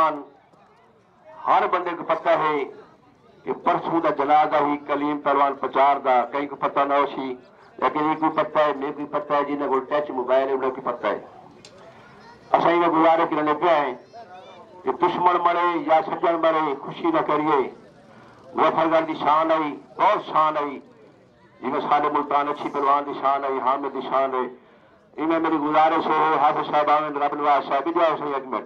ہر بندے کو پتہ ہے کہ پرسوں دا جنازہ ہوئی کلیم پہلوان پچار دا، کہیں کو پتہ نہ ہو سی، لیکن یہ کوئی پتہ ہے، میرے کو پتہ ہے، جنہیں کو ٹچ موبائل ہے انہیں کو پتہ ہے۔ اسائی میں گزارے کرنے پہ ہیں کہ دشمن مرے یا سجن مرے خوشی نہ کریے، وفادار دی شان آئی، بہت شان آئی، جنہیں سارے ملتان اچھی پہلوان دی شان آئی، حامد دی شان ہے۔ انہیں میری گزارش ہے حافظ صاحب آمین رب نواز صاحب بھی جاؤ سے ایک منٹ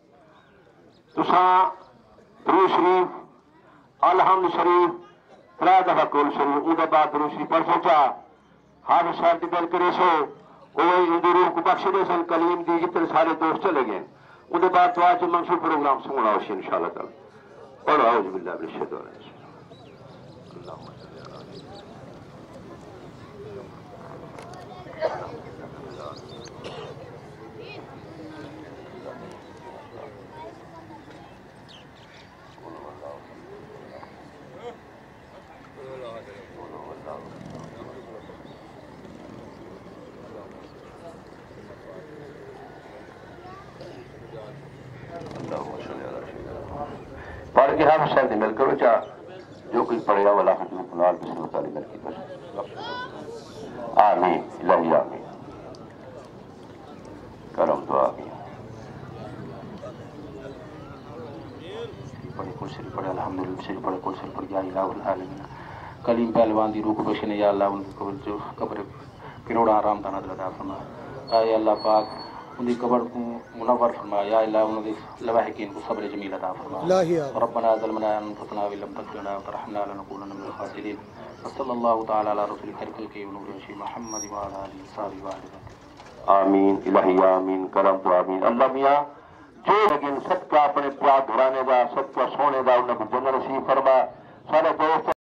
تساں درود شریف الحمد شریف 3 دفعہ کل شریف اون دے بعد درود شریف پڑھ سوچا حافظ صاحب دی گل کرے سو وہ ان دی روح کو بخش دے سن کلیم دی جتنے سارے دوست چلے گئے ان دے بعد دعا چ منصور پروگرام سننا ہوشی انشاءاللہ تعالی پڑھو اعوذ باللہ من الشیطان الرجیم اللہم صلی علی پڑھ کے ہر شہر مل کرو چاہ جو کوئی پڑھے گا واللہ خطیب پنال بسم اللہ تعالی مل کی بس آمین الہی آمین کرم دعا آمین پڑھے کل شریف پڑھے الحمدللہ شریف پڑھے کل شریف پڑھے یا الہ العالمین کلیم پہلوان دی روح کو بخشنے یا اللہ ان کی قبر جو قبر کروڑا آرام دانا دل عطا فرما اے اللہ پاک ان کی قبر کو منور فرما یا اللہ ان کی لواحقین کو صبر جمیل عطا فرما ربنا ظلمنا انفسنا ولم تغفر لنا وترحمنا لنكونن من الخاسرین وصلی اللہ تعالی علی رسول خیر خلق ونور وجه محمد وعلى اله وصحبه وسلم آمین الہی آمین کرم تو آمین اللہ میاں جو لیکن صدقہ اپنے پاک گھرانے دا صدقہ سونے دا انہیں کو جنت نصیب فرما سارے دوست